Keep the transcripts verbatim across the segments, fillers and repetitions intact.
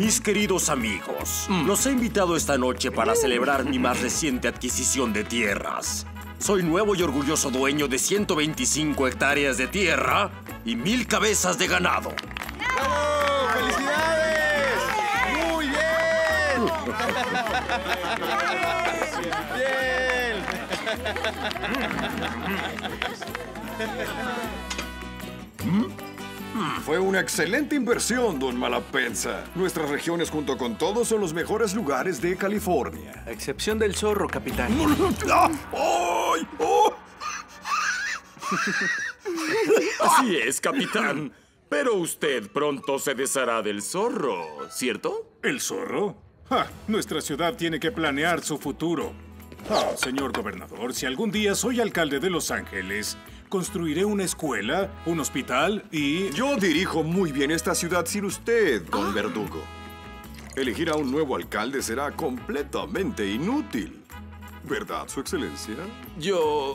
Mis queridos amigos, mm. los he invitado esta noche para celebrar mi más reciente adquisición de tierras. Soy nuevo y orgulloso dueño de ciento veinticinco hectáreas de tierra y mil cabezas de ganado. ¡Bravo! ¡Felicidades! ¡Muy bien! ¿Mm? Fue una excelente inversión, don Malapensa. Nuestras regiones junto con todos son los mejores lugares de California. A excepción del zorro, capitán. ¡Ay! ¡Oh! Así es, capitán. Pero usted pronto se deshará del zorro, ¿cierto? ¿El zorro? ¡Ja! Nuestra ciudad tiene que planear su futuro. Ah, señor gobernador, si algún día soy alcalde de Los Ángeles, construiré una escuela, un hospital y... Yo dirijo muy bien esta ciudad sin usted, don ah. Verdugo. Elegir a un nuevo alcalde será completamente inútil. ¿Verdad, su excelencia? Yo...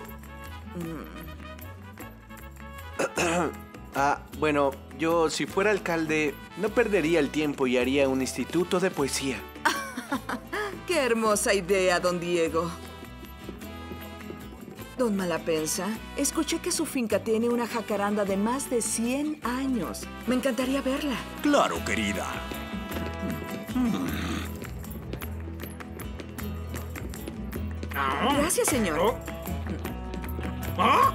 ah, bueno, yo si fuera alcalde no perdería el tiempo y haría un instituto de poesía. ¡Qué hermosa idea, don Diego! Don Malapensa, escuché que su finca tiene una jacaranda de más de cien años. Me encantaría verla. Claro, querida. Gracias, señor. ¿Oh? ¿Ah?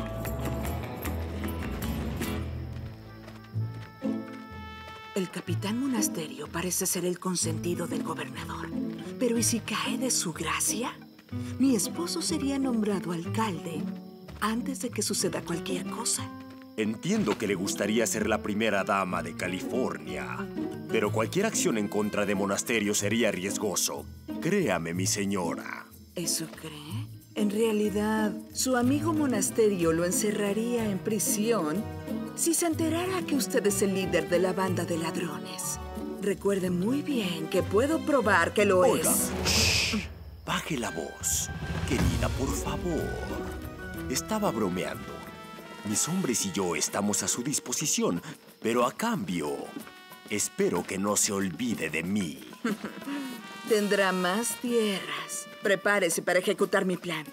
El capitán Monasterio parece ser el consentido del gobernador. Pero ¿y si cae de su gracia? Mi esposo sería nombrado alcalde antes de que suceda cualquier cosa. Entiendo que le gustaría ser la primera dama de California, pero cualquier acción en contra de Monasterio sería riesgoso. Créame, mi señora. ¿Eso cree? En realidad, su amigo Monasterio lo encerraría en prisión si se enterara que usted es el líder de la banda de ladrones. Recuerde muy bien que puedo probar que lo Oiga. es. Shh. Baje la voz. Querida, por favor. Estaba bromeando. Mis hombres y yo estamos a su disposición, pero a cambio, espero que no se olvide de mí. Tendrá más tierras. Prepárese para ejecutar mi plan.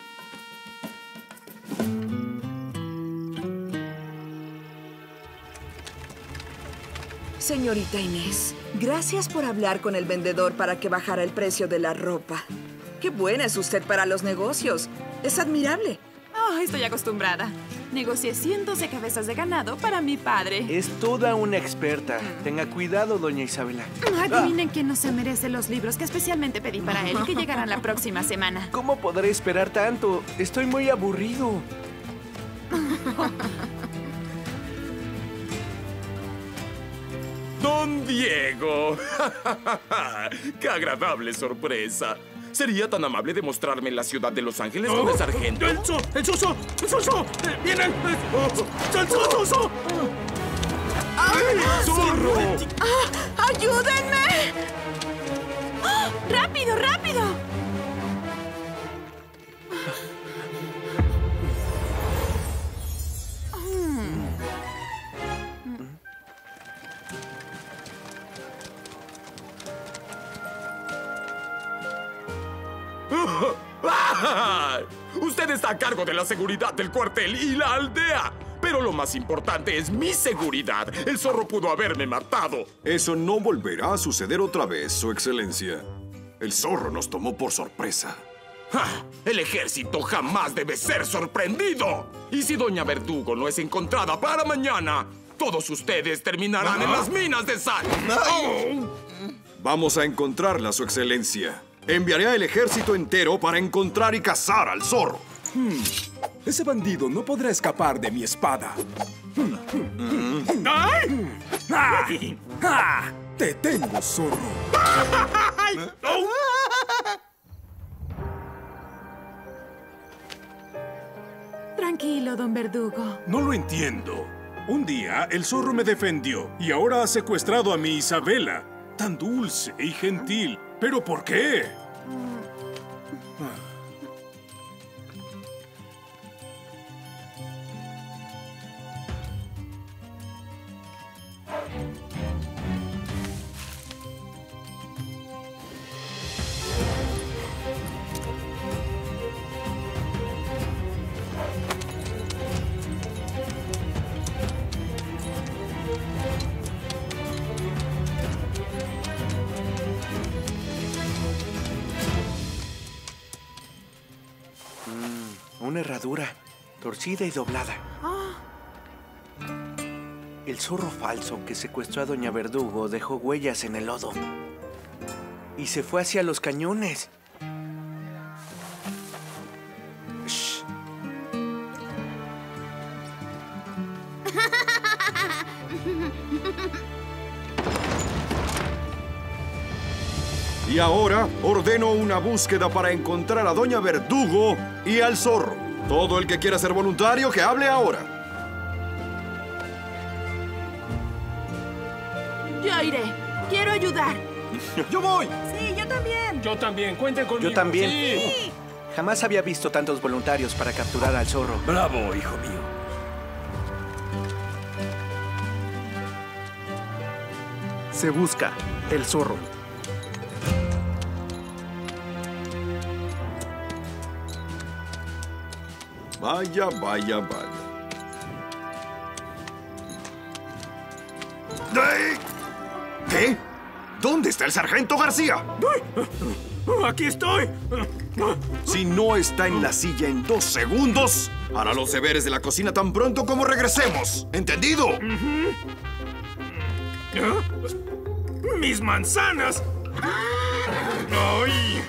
Señorita Inés, gracias por hablar con el vendedor para que bajara el precio de la ropa. ¡Qué buena es usted para los negocios! ¡Es admirable! Oh, estoy acostumbrada. Negocié cientos de cabezas de ganado para mi padre. Es toda una experta. Tenga cuidado, doña Isabela. Adivinen quién no se merece los libros que especialmente pedí para él y que llegarán la próxima semana. ¿Cómo podré esperar tanto? Estoy muy aburrido. ¡Don Diego! ¡Qué agradable sorpresa! ¿Sería tan amable de mostrarme la ciudad de Los Ángeles con el sargento? ¡El so! ¡El soso! ¡El soso! ¡Viene! ¡El soso! ¡El zorro! ¡Ah! ¡Ayúdenme! ¡Oh! ¡Rápido, rápido! Usted está a cargo de la seguridad del cuartel y la aldea. Pero lo más importante es mi seguridad. El zorro pudo haberme matado. Eso no volverá a suceder otra vez, su excelencia. El zorro nos tomó por sorpresa. ¡Ja! El ejército jamás debe ser sorprendido. Y si doña Verdugo no es encontrada para mañana, todos ustedes terminarán ¿Ah? en las minas de sal. Oh. Vamos a encontrarla, su excelencia. Enviaré al ejército entero para encontrar y cazar al zorro. Hmm. Ese bandido no podrá escapar de mi espada. Hmm. ¡Ay! ¡Ah! ¡Ah! ¡Te tengo, zorro! Tranquilo, don Verdugo. No lo entiendo. Un día el zorro me defendió y ahora ha secuestrado a mi Isabela. Tan dulce y gentil. ¿Pero por qué? herradura, torcida y doblada. Ah. El zorro falso que secuestró a Doña Verdugo dejó huellas en el lodo. Y se fue hacia los cañones. Shh. Y ahora ordeno una búsqueda para encontrar a Doña Verdugo y al zorro. Todo el que quiera ser voluntario, que hable ahora. Yo iré. Quiero ayudar. ¡Yo voy! Sí, yo también. Yo también, cuenten conmigo. Yo también. Sí. Jamás había visto tantos voluntarios para capturar al zorro. Bravo, hijo mío. Se busca el zorro. Vaya, vaya, vaya. ¡Ey! ¿Qué? ¿Dónde está el sargento García? ¡Aquí estoy! Si no está en la silla en dos segundos, hará los deberes de la cocina tan pronto como regresemos. ¿Entendido? ¡Mis manzanas! ¡Ay!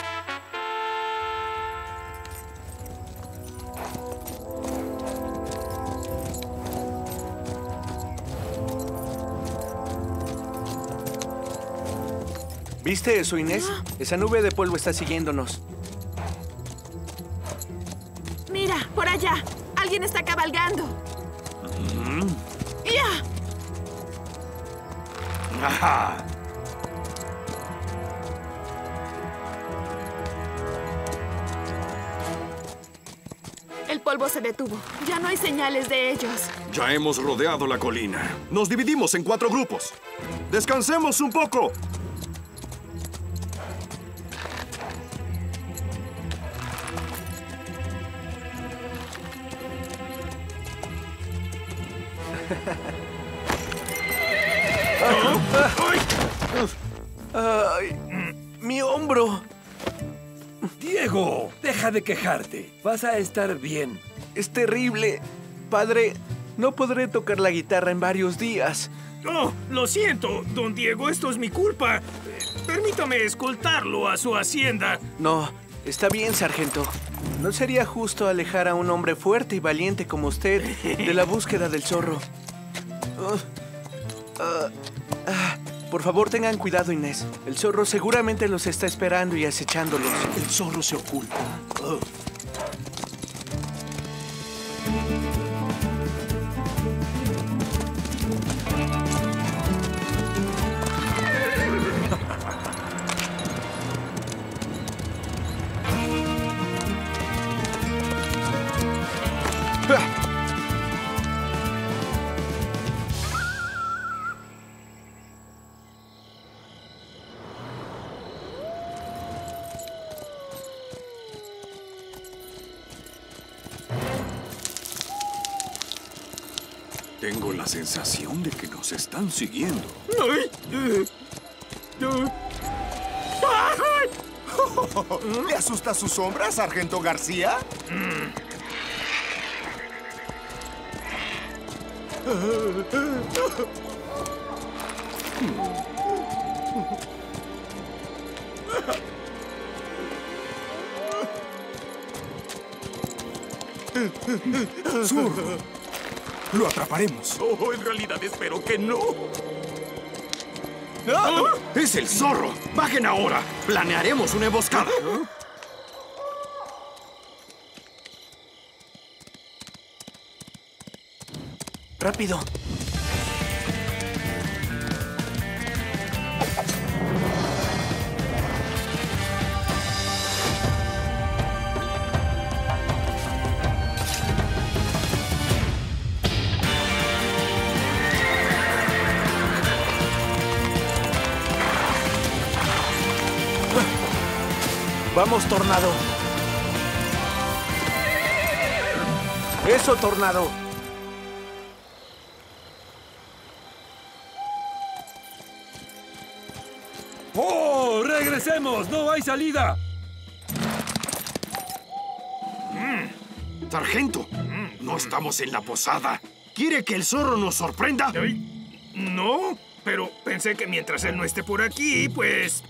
¿Viste eso, Inés? Esa nube de polvo está siguiéndonos. Mira, por allá. Alguien está cabalgando. ¡Ya! ¡Ajá! El polvo se detuvo. Ya no hay señales de ellos. Ya hemos rodeado la colina. Nos dividimos en cuatro grupos. Descansemos un poco. ¡Ay! ¡Mi hombro! Diego, deja de quejarte. Vas a estar bien. Es terrible. Padre, no podré tocar la guitarra en varios días. Oh, lo siento, don Diego, esto es mi culpa. Eh, Permítame escoltarlo a su hacienda. No, está bien, sargento. No sería justo alejar a un hombre fuerte y valiente como usted de la búsqueda del zorro. Uh, uh, ah, por favor, tengan cuidado, Inés. El zorro seguramente los está esperando y acechándolos. El zorro se oculta. Oh. Tengo la sensación de que nos están siguiendo. Ay, eh, eh. ¿Le asusta su sombra, sargento García? Zorro. Lo atraparemos. Oh, en realidad espero que no. ¡Ah! ¡Es el zorro! ¡Bajen ahora! ¡Planearemos una emboscada! ¡Rápido! ¡Vamos, Tornado! ¡Eso, Tornado! ¡Oh! ¡Regresemos! ¡No hay salida! Sargento, no estamos en la posada. ¿Quiere que el zorro nos sorprenda? No, pero pensé que mientras él no esté por aquí, pues...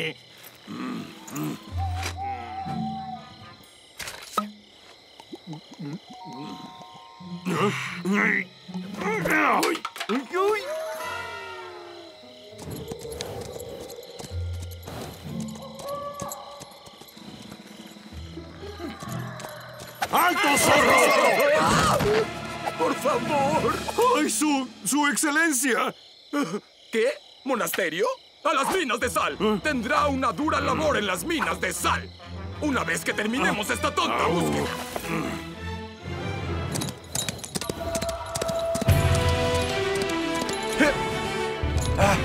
¡Alto, zorro! ¡Por favor! ¡Ay, su... su excelencia! ¿Qué? ¿Monasterio? ¡A las minas de sal! Tendrá una dura labor en las minas de sal. Una vez que terminemos esta tonta búsqueda. Ah.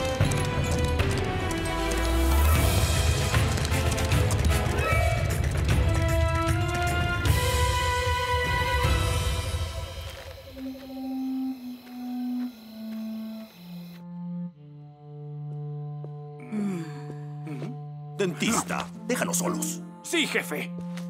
Dentista, déjanos solos. Sí, jefe.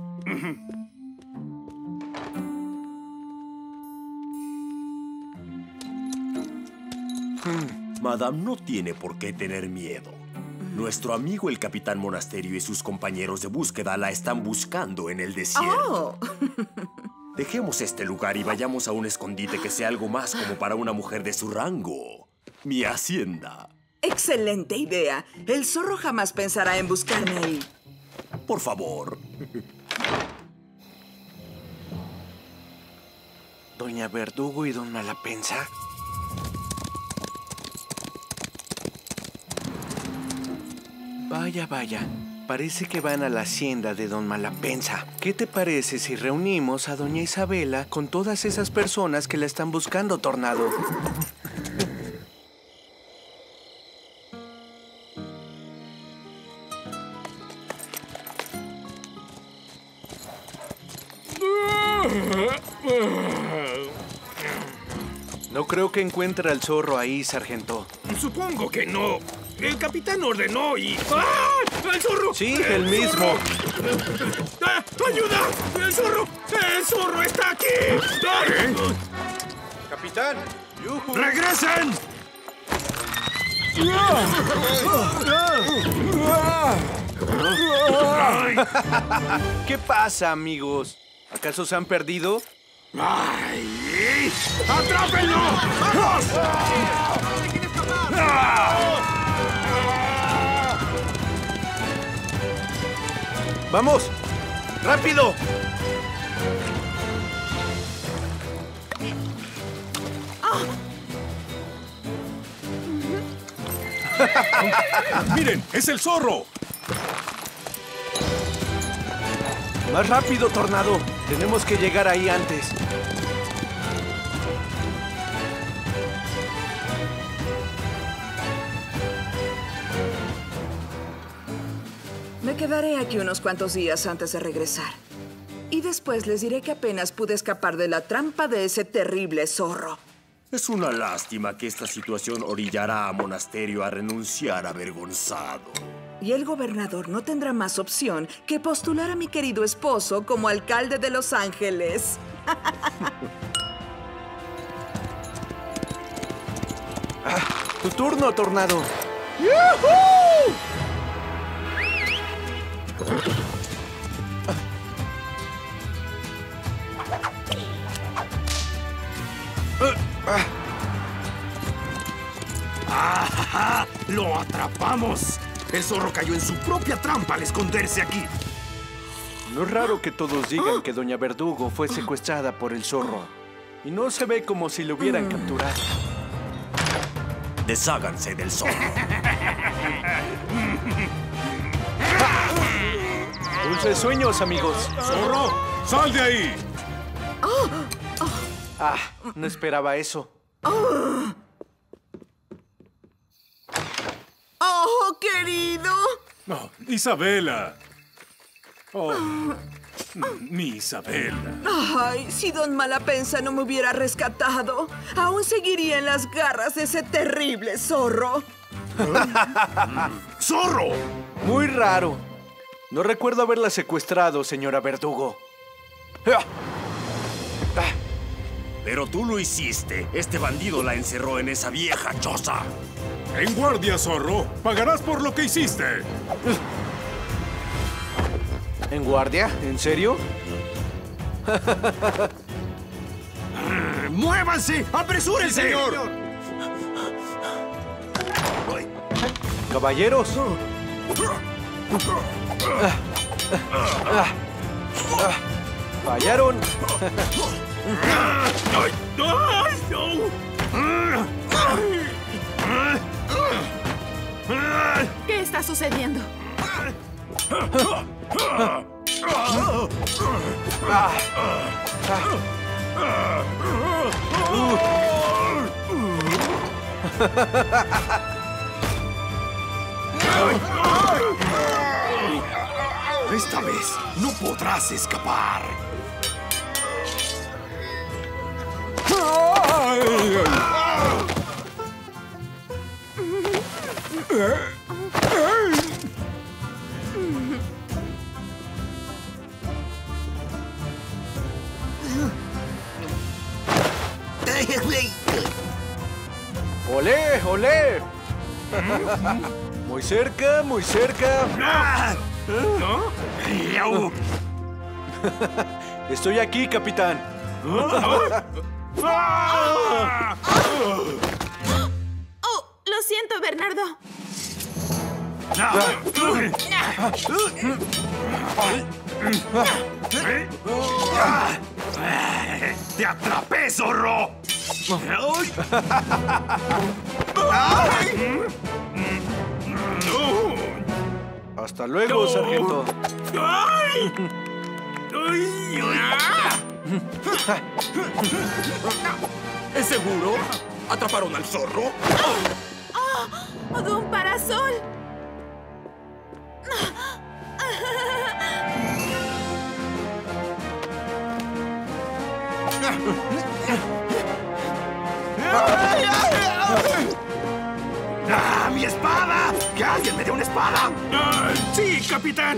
Madame no tiene por qué tener miedo. Nuestro amigo el Capitán Monasterio y sus compañeros de búsqueda la están buscando en el desierto. Oh. Dejemos este lugar y vayamos a un escondite que sea algo más como para una mujer de su rango. Mi hacienda. Excelente idea. El zorro jamás pensará en buscarme ahí. Por favor. Doña Verdugo y don Malapensa. Vaya, vaya. Parece que van a la hacienda de don Malapensa. ¿Qué te parece si reunimos a doña Isabela con todas esas personas que la están buscando, Tornado? No creo que encuentre al zorro ahí, sargento. Supongo que no. El capitán ordenó y... ¡Ah! ¡El zorro! Sí, el, el mismo. ¡Ah! ¡Ayuda! ¡El zorro! ¡El zorro está aquí! ¡Ay! ¡Capitán! ¡Yuhu! ¡Regresen! ¿Qué pasa, amigos? ¿Acaso se han perdido? ¡Ay! ¡Atrápenlo! ¡Vamos! ¡Vamos! ¡Rápido! ¡Miren! ¡Es el zorro! ¡Más rápido, Tornado! Tenemos que llegar ahí antes. Me quedaré aquí unos cuantos días antes de regresar. Y después les diré que apenas pude escapar de la trampa de ese terrible zorro. Es una lástima que esta situación orillará a Monasterio a renunciar avergonzado. Y el gobernador no tendrá más opción que postular a mi querido esposo como alcalde de Los Ángeles. Ah, tu turno, Tornado. ¡Yuhu! ¡Ah! ¡Lo atrapamos! El zorro cayó en su propia trampa al esconderse aquí. No es raro que todos digan que doña Verdugo fue secuestrada por el zorro. Y no se ve como si lo hubieran capturado. Desháganse del zorro. Dulces sueños, amigos. ¡Zorro! ¡Sal de ahí! Ah, no esperaba eso. ¡Oh, querido! Oh, Isabela. Oh, mi Isabela. Ay, si don Malapensa no me hubiera rescatado, aún seguiría en las garras de ese terrible zorro. ¡Zorro! Muy raro. No recuerdo haberla secuestrado, señora Verdugo. Pero tú lo hiciste. Este bandido la encerró en esa vieja choza. En guardia, zorro. Pagarás por lo que hiciste. ¿En guardia? ¿En serio? ¡Muévanse! ¡Apresúrense! Sí, señor. Caballeros. Fallaron. ¿Qué está sucediendo? Esta vez no podrás escapar. ¡Olé, olé! Muy cerca, muy cerca. Estoy aquí, capitán. Oh, lo siento, Bernardo. ¡Te atrapé, zorro! Hasta luego, sargento. ¿Es seguro? ¿Atraparon al zorro? ¡Oh, de un parasol! ¡Ah, mi espada! ¡Que alguien me dé una espada! ¡Sí, capitán!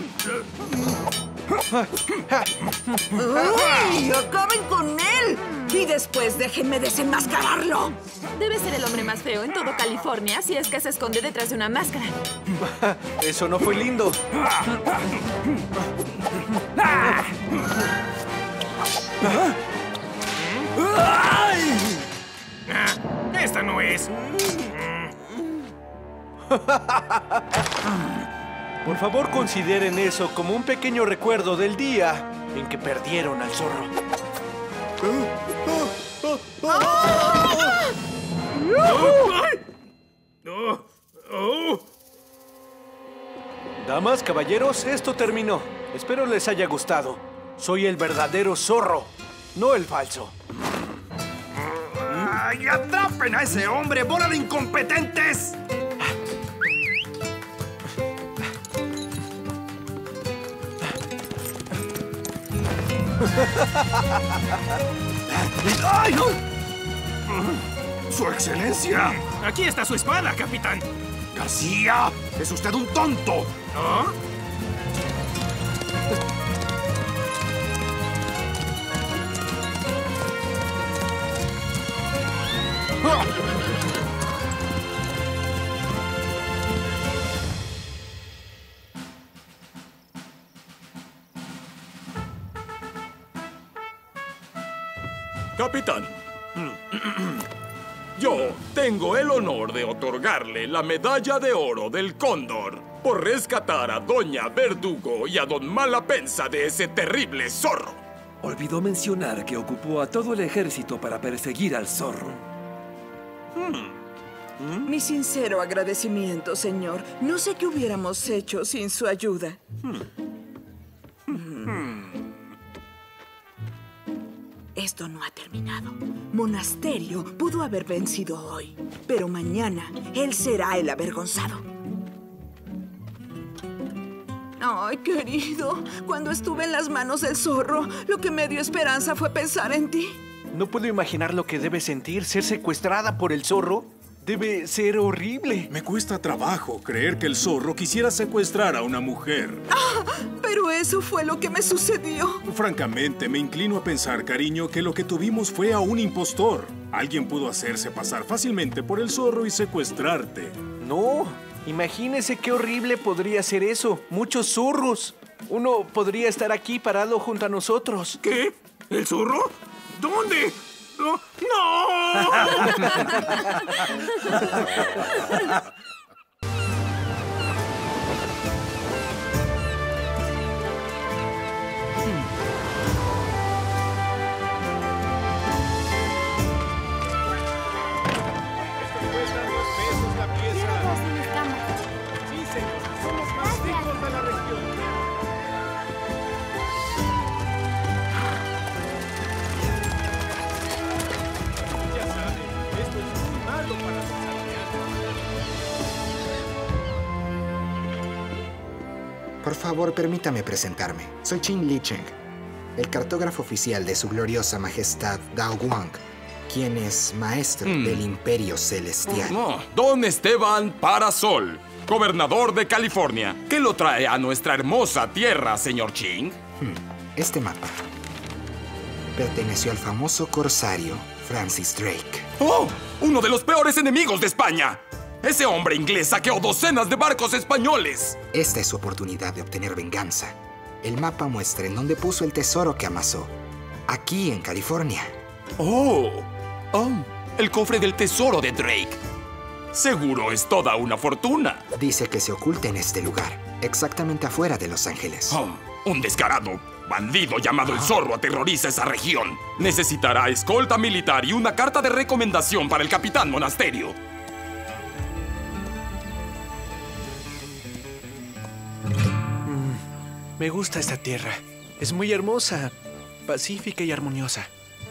¡Uy! ¡Acaben con él! Y después déjenme desenmascararlo. Debe ser el hombre más feo en todo California si es que se esconde detrás de una máscara. Eso no fue lindo. ¡Esta no es! Por favor, consideren eso como un pequeño recuerdo del día en que perdieron al zorro. Damas, caballeros, esto terminó. Espero les haya gustado. Soy el verdadero zorro, no el falso. ¡Ay, atrapen a ese hombre, bola de incompetentes! ¡Ay! ¡Su excelencia! Aquí está su espada, capitán. ¡García! ¡Es usted un tonto! ¿Ah? Capitán, yo tengo el honor de otorgarle la medalla de oro del Cóndor por rescatar a Doña Verdugo y a Don Malapensa de ese terrible zorro. Olvidó mencionar que ocupó a todo el ejército para perseguir al zorro. Hmm. Mi sincero agradecimiento, señor. No sé qué hubiéramos hecho sin su ayuda. Hmm. Hmm. Esto no ha terminado. Monasterio pudo haber vencido hoy, pero mañana él será el avergonzado. Ay, querido, cuando estuve en las manos del zorro, lo que me dio esperanza fue pensar en ti. No puedo imaginar lo que debe sentir ser secuestrada por el zorro, Debe ser horrible. Me cuesta trabajo creer que el zorro quisiera secuestrar a una mujer. ¡Ah! Pero eso fue lo que me sucedió. Francamente, me inclino a pensar, cariño, que lo que tuvimos fue a un impostor. Alguien pudo hacerse pasar fácilmente por el zorro y secuestrarte. No, imagínese qué horrible podría ser eso. Muchos zorros. Uno podría estar aquí parado junto a nosotros. ¿Qué? ¿El zorro? ¿Dónde? ¡No! ¡No! Por favor, permítame presentarme. Soy Qin Li Cheng, el cartógrafo oficial de su gloriosa majestad Dao Guang, quien es maestro mm. del Imperio Celestial. No. Don Esteban Parasol, gobernador de California. ¿Qué lo trae a nuestra hermosa tierra, señor Qin? Este mapa perteneció al famoso corsario Francis Drake. ¡Oh! ¡Uno de los peores enemigos de España! ¡Ese hombre inglés saqueó docenas de barcos españoles! Esta es su oportunidad de obtener venganza. El mapa muestra en dónde puso el tesoro que amasó. Aquí, en California. ¡Oh! ¡Oh! El cofre del tesoro de Drake. Seguro es toda una fortuna. Dice que se oculta en este lugar, exactamente afuera de Los Ángeles. Oh, un descarado bandido llamado el Zorro aterroriza esa región. Necesitará escolta militar y una carta de recomendación para el capitán Monasterio. Me gusta esta tierra. Es muy hermosa, pacífica y armoniosa.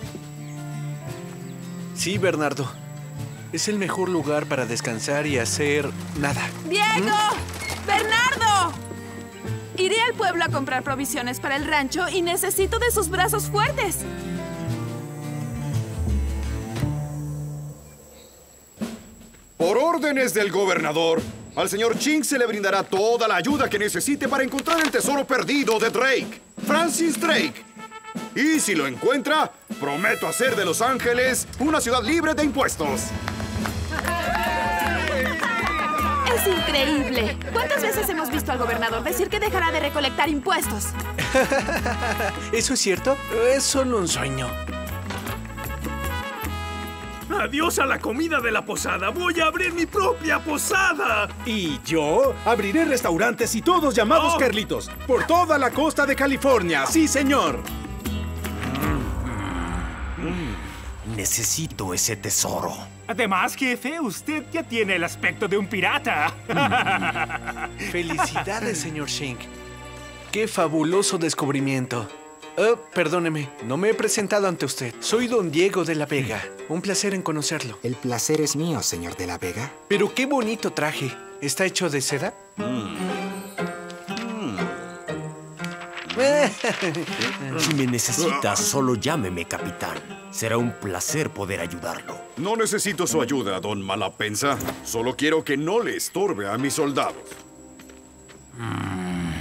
Sí, Bernardo. Es el mejor lugar para descansar y hacer nada. ¡Diego! ¿Mm? ¡Bernardo! Iré al pueblo a comprar provisiones para el rancho y necesito de sus brazos fuertes. Por órdenes del gobernador, al señor Qin se le brindará toda la ayuda que necesite para encontrar el tesoro perdido de Drake, Francis Drake. Y si lo encuentra, prometo hacer de Los Ángeles una ciudad libre de impuestos. Es increíble. ¿Cuántas veces hemos visto al gobernador decir que dejará de recolectar impuestos? ¿Eso es cierto? Es solo un sueño. ¡Adiós a la comida de la posada! ¡Voy a abrir mi propia posada! Y yo abriré restaurantes y todos llamados oh. Carlitos por toda la costa de California. ¡Sí, señor! Necesito ese tesoro. Además, jefe, usted ya tiene el aspecto de un pirata. Felicidades, señor Shink. ¡Qué fabuloso descubrimiento! Oh, perdóneme, no me he presentado ante usted. Soy don Diego de la Vega. Un placer en conocerlo. El placer es mío, señor de la Vega. Pero qué bonito traje. ¿Está hecho de seda? Mm. Si me necesitas, solo llámeme, capitán. Será un placer poder ayudarlo. No necesito su ayuda, don Malapensa. Solo quiero que no le estorbe a mis soldados. Mm.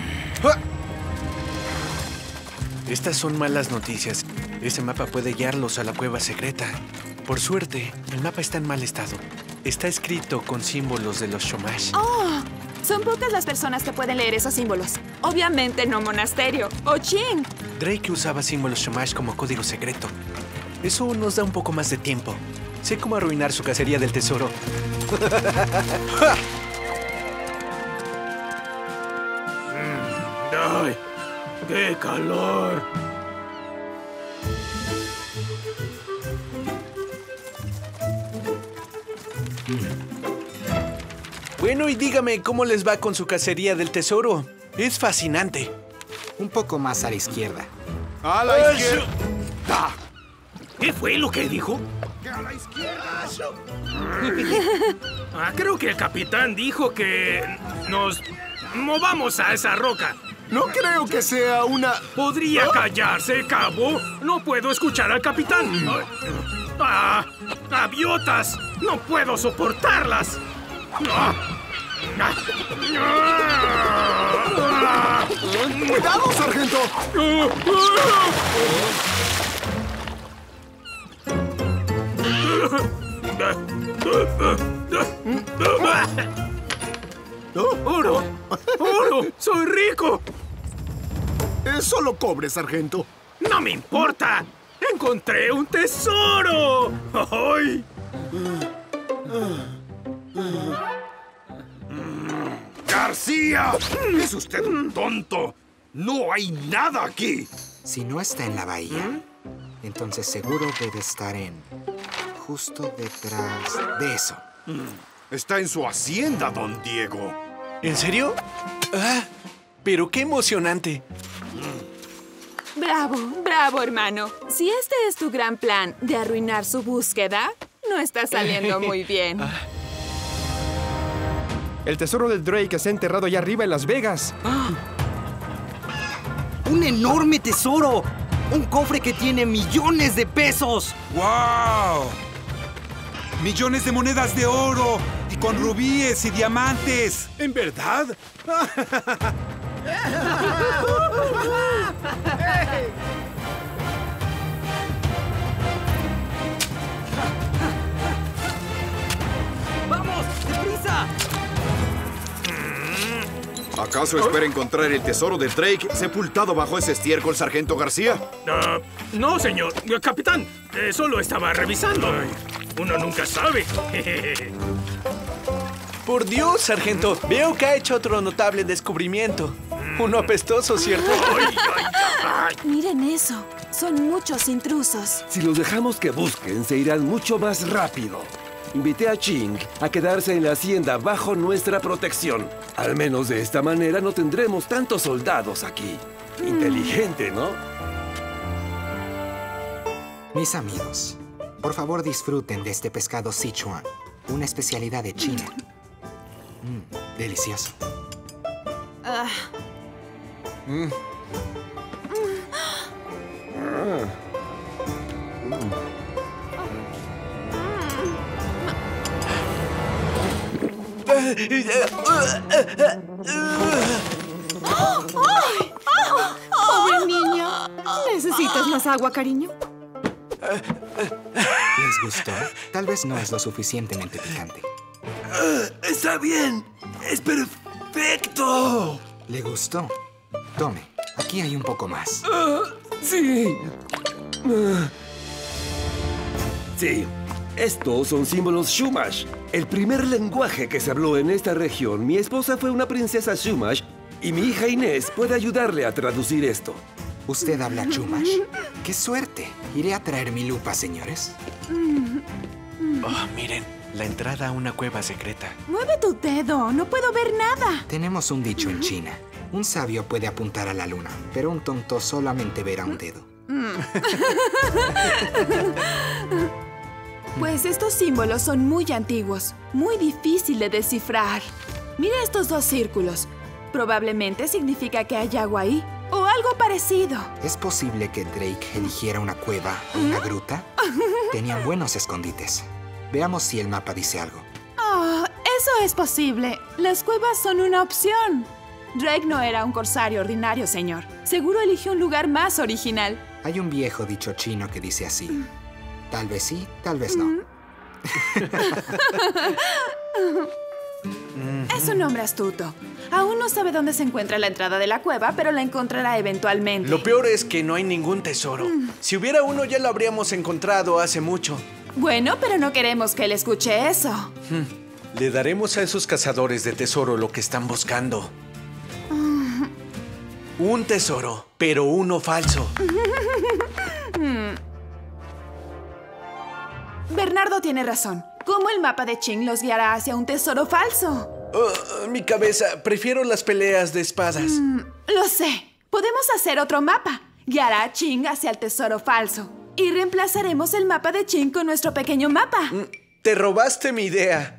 Estas son malas noticias. Ese mapa puede guiarlos a la cueva secreta. Por suerte, el mapa está en mal estado. Está escrito con símbolos de los Chumash. ¡Oh! Son pocas las personas que pueden leer esos símbolos. Obviamente no Monasterio o Qin. Drake usaba símbolos Chumash como código secreto. Eso nos da un poco más de tiempo. Sé cómo arruinar su cacería del tesoro. ¡Ay! ¡Qué calor! Bueno, y dígame, ¿cómo les va con su cacería del tesoro? Es fascinante. Un poco más a la izquierda. ¡A la izquierda! ¿Qué fue lo que dijo? ¡A la izquierda! Ah, creo que el capitán dijo que nos movamos a esa roca. No creo que sea una... ¿Podría callarse, cabo? No puedo escuchar al capitán. ¡Ah! ¡Gaviotas! ¡No puedo soportarlas! ¡Cuidado, sargento! ¡Oro! ¡Oro! ¡Soy rico! Es solo cobre, sargento. ¡No me importa! ¡Encontré un tesoro! ¡Ay! ¡García! ¡Es usted un tonto! ¡No hay nada aquí! Si no está en la bahía, entonces seguro debe estar en... justo detrás de eso. Está en su hacienda, don Diego. ¿En serio? Ah, pero qué emocionante. Bravo, bravo, hermano. Si este es tu gran plan de arruinar su búsqueda, no está saliendo muy bien. El tesoro del Drake está enterrado allá arriba en Las Vegas. ¡Ah! ¡Un enorme tesoro! ¡Un cofre que tiene millones de pesos! ¡Wow! Millones de monedas de oro y con rubíes y diamantes. ¿En verdad? ¡Vamos! ¡Deprisa! ¿Acaso espera encontrar el tesoro de Drake sepultado bajo ese estiércol, sargento García? Uh, no, señor. Capitán, eh, solo estaba revisando. Uno nunca sabe. Por Dios, sargento. Veo que ha hecho otro notable descubrimiento. Uno apestoso, ¿cierto? Ay, ay, ay. Miren eso. Son muchos intrusos. Si los dejamos que busquen, se irán mucho más rápido. Invité a Ching a quedarse en la hacienda bajo nuestra protección. Al menos de esta manera no tendremos tantos soldados aquí. Inteligente, ¿no? Mis amigos, por favor disfruten de este pescado Sichuan, una especialidad de China. Mm, delicioso. Ah. Mm. Ah. ¡Pobre niño! ¿Necesitas más agua, cariño? ¿Les gustó? Tal vez no es lo suficientemente picante. Uh, ¡Está bien! ¡Es perfecto! ¿Le gustó? Tome, aquí hay un poco más. Uh, ¡Sí! Uh, sí, estos son símbolos Chumash, el primer lenguaje que se habló en esta región. Mi esposa fue una princesa Chumash y mi hija Inés puede ayudarle a traducir esto. ¿Usted habla Chumash? ¡Qué suerte! Iré a traer mi lupa, señores. Oh, miren, la entrada a una cueva secreta. Mueve tu dedo, no puedo ver nada. Tenemos un dicho en China. Un sabio puede apuntar a la luna, pero un tonto solamente verá un dedo. Pues estos símbolos son muy antiguos, muy difícil de descifrar. Mira estos dos círculos. Probablemente significa que hay agua ahí, o algo parecido. ¿Es posible que Drake eligiera una cueva o una gruta? Tenían buenos escondites. Veamos si el mapa dice algo. Oh, eso es posible. Las cuevas son una opción. Drake no era un corsario ordinario, señor. Seguro eligió un lugar más original. Hay un viejo dicho chino que dice así. Tal vez sí, tal vez no. Es un hombre astuto. Aún no sabe dónde se encuentra la entrada de la cueva, pero la encontrará eventualmente. Lo peor es que no hay ningún tesoro. Si hubiera uno, ya lo habríamos encontrado hace mucho. Bueno, pero no queremos que él escuche eso. Le daremos a esos cazadores de tesoro lo que están buscando. Un tesoro, pero uno falso. Bernardo tiene razón. ¿Cómo el mapa de Ching los guiará hacia un tesoro falso? Uh, mi cabeza, prefiero las peleas de espadas. Mm, lo sé. Podemos hacer otro mapa. Guiará a Ching hacia el tesoro falso. Y reemplazaremos el mapa de Ching con nuestro pequeño mapa. Mm, te robaste mi idea.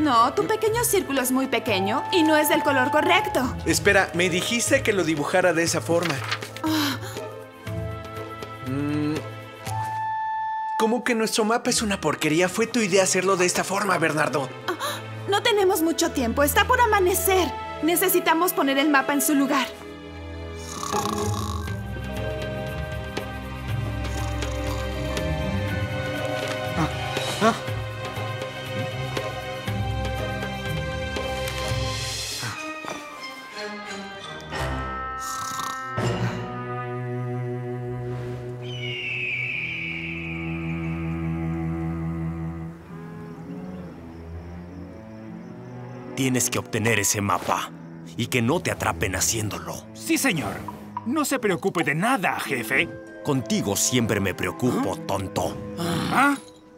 No, tu pequeño círculo es muy pequeño y no es del color correcto. Espera, me dijiste que lo dibujara de esa forma. Mm, ¿Cómo que nuestro mapa es una porquería? Fue tu idea hacerlo de esta forma, Bernardo. No tenemos mucho tiempo, está por amanecer. Necesitamos poner el mapa en su lugar. Ah, ah. Tienes que obtener ese mapa y que no te atrapen haciéndolo. Sí, señor. No se preocupe de nada, jefe. Contigo siempre me preocupo, tonto. ¿Ah?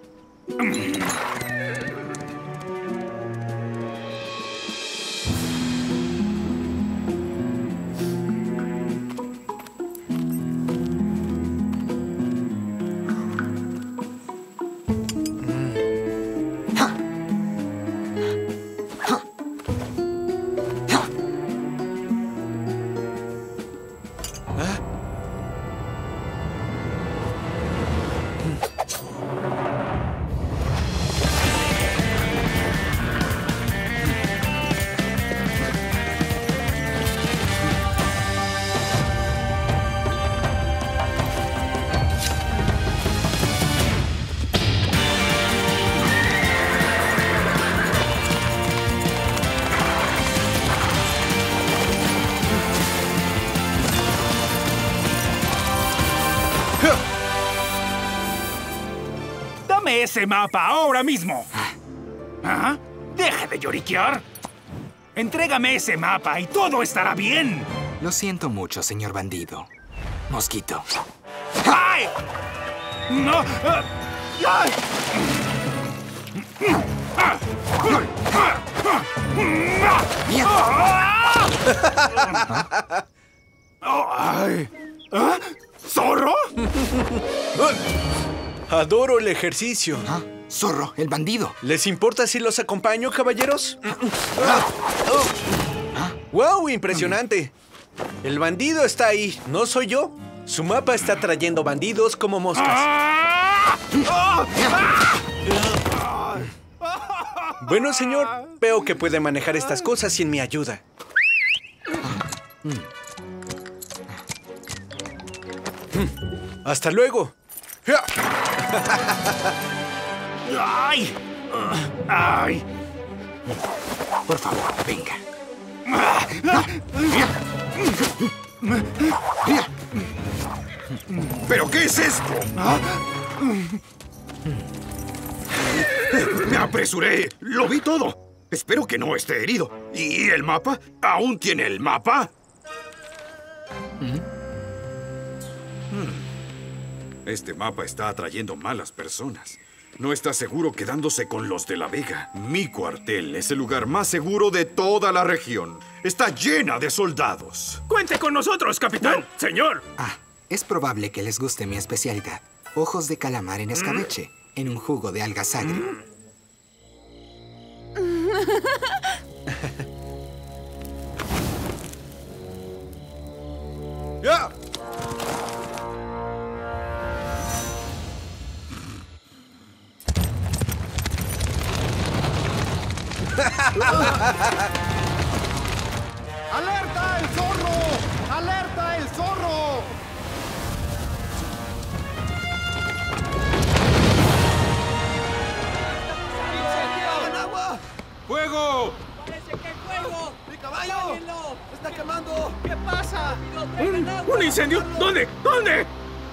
¡Dame ese mapa ahora mismo! ¿Ah? ¡Deje de lloriquear! Entrégame ese mapa y todo estará bien. Lo siento mucho, señor bandido. Mosquito. ¡Ay! ¡No! ¡Ay! ¡Ay! ¿Ah? ¿Zorro? Adoro el ejercicio. ¿Ah? Zorro, el bandido. ¿Les importa si los acompaño, caballeros? ¡Wow! ¡Impresionante! El bandido está ahí, no soy yo. Su mapa está trayendo bandidos como moscas. Bueno, señor, veo que puede manejar estas cosas sin mi ayuda. ¡Hasta luego! ¡Ay! ¡Ay! Por favor, venga. ¿Pero qué es esto? Me apresuré. Lo vi todo. Espero que no esté herido. ¿Y el mapa? ¿Aún tiene el mapa? Este mapa está atrayendo malas personas. No está seguro quedándose con los de La Vega. Mi cuartel es el lugar más seguro de toda la región. Está llena de soldados. ¡Cuente con nosotros, capitán! ¡Señor! Ah, es probable que les guste mi especialidad. Ojos de calamar en escabeche, ¿Mm? en un jugo de algas agrio. ¡Ya! ¡Alerta el zorro! ¡Alerta el zorro! ¡En agua! ¡Fuego! ¡Parece que hay fuego! ¡Mi caballo! ¡Se está quemando! ¿Qué pasa? ¿Un, ¿Un incendio? ¿Dónde? ¿Dónde?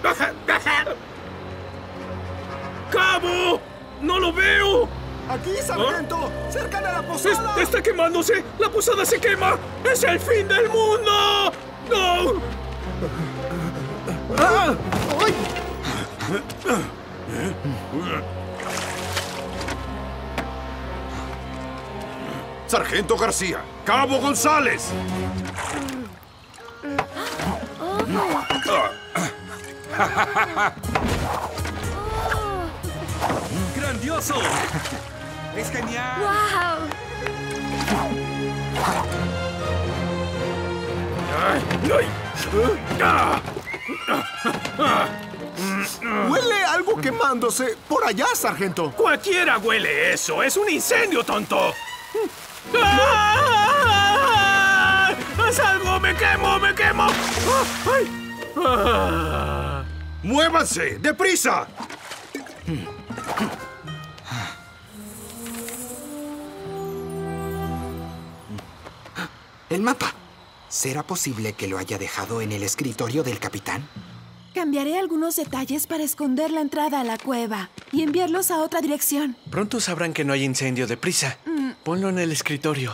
¡Cabo! ¡No lo veo! ¡Aquí, sargento! ¿Ah? ¡Cerca de la posada! Es, ¡Está quemándose! ¡La posada se quema! ¡Es el fin del mundo! ¡No! ¡Ah! ¡Ay! Sargento García, Cabo González. ¡Grandioso! ¡Es genial! ¡Wow! Huele algo quemándose por allá, sargento. Cualquiera huele eso. Es un incendio, tonto. ¡Ah! ¡Haz algo! ¡Me quemo! ¡Me quemo! ¡Ay! Ah. ¡Muévanse! ¡Deprisa! El mapa. ¿Será posible que lo haya dejado en el escritorio del capitán? Cambiaré algunos detalles para esconder la entrada a la cueva y enviarlos a otra dirección. Pronto sabrán que no hay incendio. Deprisa. Mm. Ponlo en el escritorio.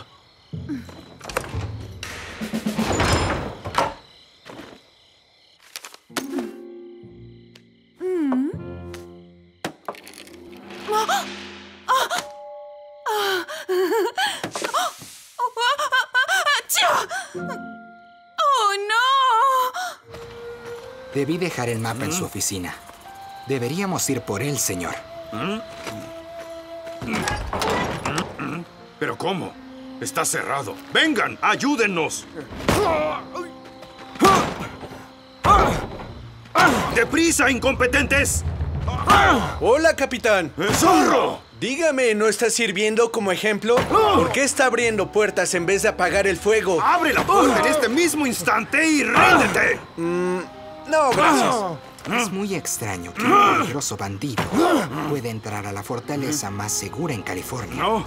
Mm. ¡Ah! ¡Ah! ¡Ah! ¡Oh, no! Debí dejar el mapa en su oficina. Deberíamos ir por él, señor. ¿Pero cómo? Está cerrado. ¡Vengan! ¡Ayúdennos! ¡Deprisa, incompetentes! ¡Hola, capitán! ¡Zorro! Dígame, ¿no está sirviendo como ejemplo? ¿Por qué está abriendo puertas en vez de apagar el fuego? ¡Abre la puerta en este mismo instante y ríndete! Mm, no, gracias. Es muy extraño que un peligroso bandido pueda entrar a la fortaleza más segura en California. No.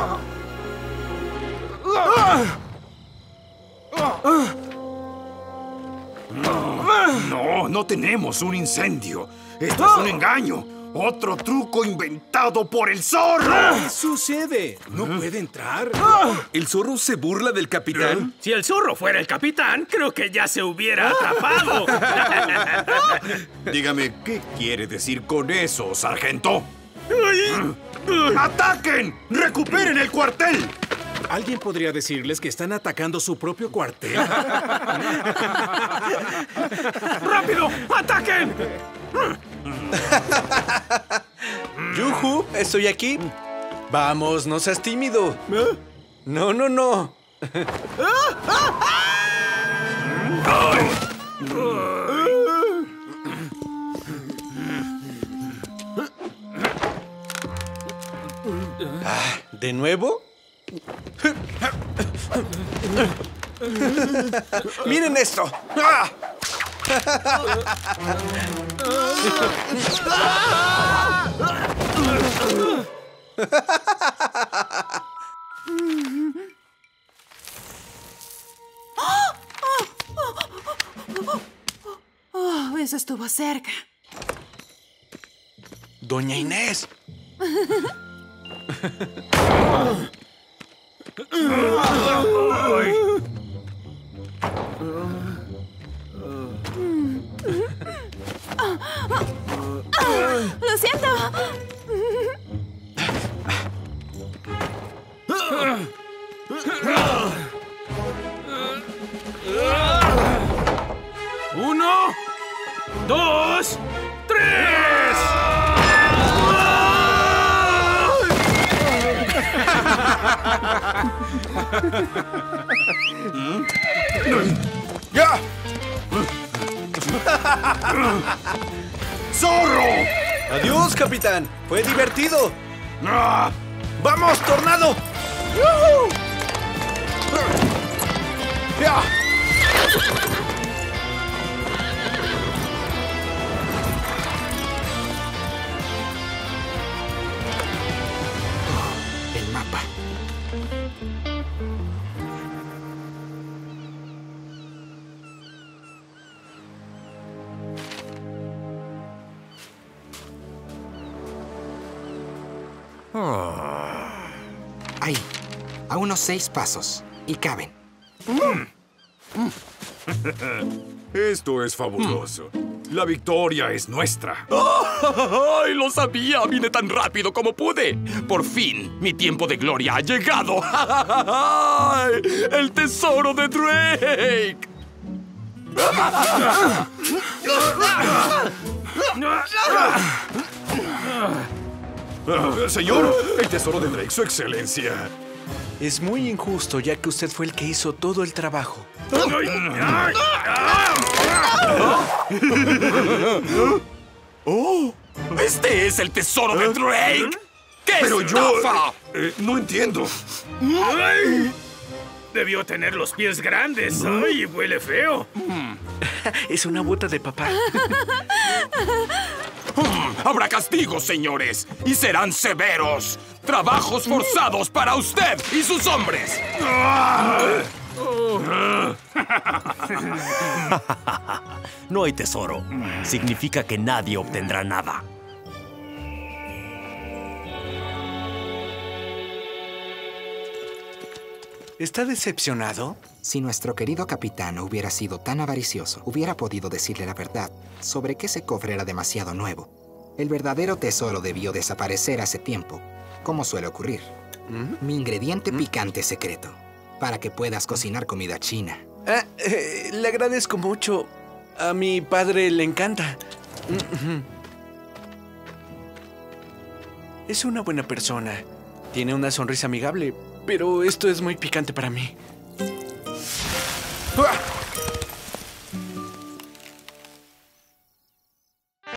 No, no tenemos un incendio. Esto es un engaño. Otro truco inventado por el zorro. ¿Qué sucede? ¿No puede entrar? ¿El zorro se burla del capitán? Si el zorro fuera el capitán, creo que ya se hubiera atrapado. Dígame, ¿qué quiere decir con eso, sargento? ¡Ataquen! ¡Recuperen el cuartel! ¿Alguien podría decirles que están atacando su propio cuartel? ¡Rápido! ¡Ataquen! Yuhu, estoy aquí. Vamos, no seas tímido. No, no, no. Ah, ¿de nuevo? ¡Miren esto! ¡Ah! Oh, eso estuvo cerca. Doña Inés. ¡Lo siento! ¡Uno! ¡Dos! ¡Tres! ¡Ya! ¡Zorro! Adiós, capitán. Fue divertido. ¡Vamos, tornado! ¡Ya! El mapa. Ahí, a unos seis pasos. Y caben. Esto es fabuloso. La victoria es nuestra. ¡Ay, lo sabía! Vine tan rápido como pude. Por fin, mi tiempo de gloria ha llegado. ¡Ay! ¡El tesoro de Drake! Uh, señor, el tesoro de Drake, su excelencia. Es muy injusto, ya que usted fue el que hizo todo el trabajo. ¡Oh! ¡Este es el tesoro de Drake! ¡Qué Pero yo... estafa! Eh, no entiendo. ¡Ay! Debió tener los pies grandes. ¡Ay, huele feo! Es una bota de papá. Habrá castigos, señores, y serán severos. Trabajos forzados para usted y sus hombres. No hay tesoro. Significa que nadie obtendrá nada. ¿Está decepcionado? Si nuestro querido capitán hubiera sido tan avaricioso, hubiera podido decirle la verdad sobre que ese cofre era demasiado nuevo. El verdadero tesoro debió desaparecer hace tiempo, como suele ocurrir. ¿Mm? Mi ingrediente ¿Mm? picante secreto, para que puedas cocinar comida china. Ah, eh, le agradezco mucho. A mi padre le encanta. Es una buena persona. Tiene una sonrisa amigable, pero esto es muy picante para mí. ¡Ah!